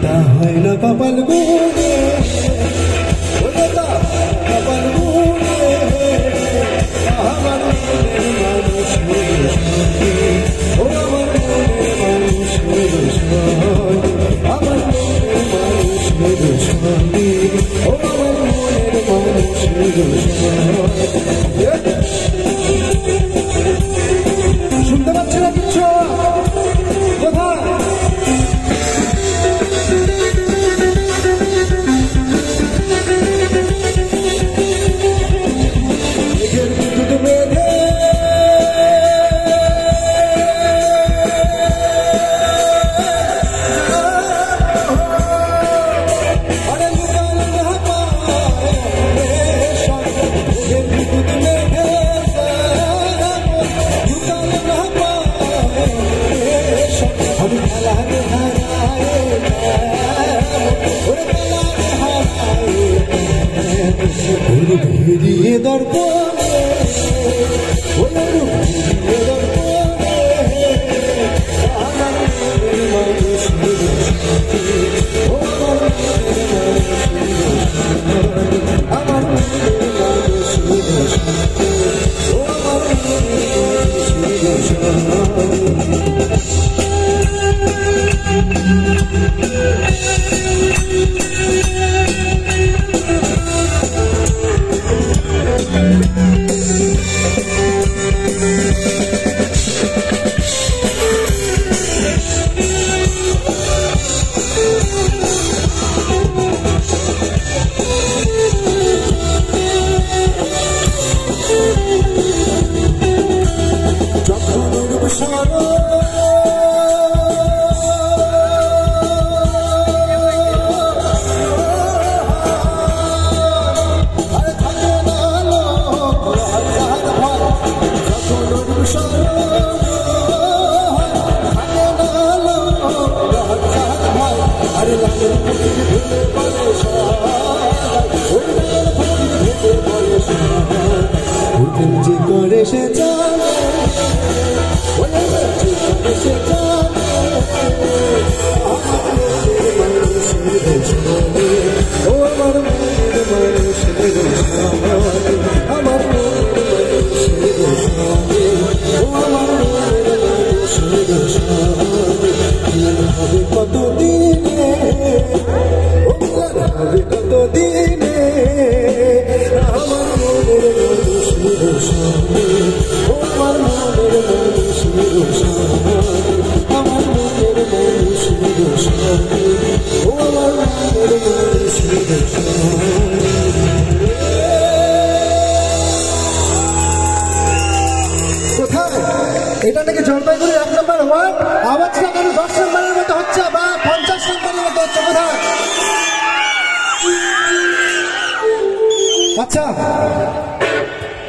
হয় না কপাল গুনে কপাল গুনে আমার মনের মানুষ ও আমার মনের মানুষ আমার মনের মানুষ ও আমার মনের মানুষ শুনতে পাচ্ছি না কিচ্ছু কোথায় দিয়ে দর্পণে দিয়ে দর্পণে আমার মনের মানুষ আমার মনের মানুষ ও আমার করে সে জানে সে জানে ও আমার মনের মানুষ আমার হবে কত দিনে হবে কত দিনে আমার মনের মানুষ আমার মনের মানুষ আমার মনের মানুষ ও আমার মনের মানুষ কোথায় এটা নাকি জলপাইগুড়ি 1 নম্বর ওয়ার্ড আওয়াজটা কেন 10 নম্বরের মতো হচ্ছে বা 50 নম্বরের মতো হচ্ছে কোথায় আচ্ছা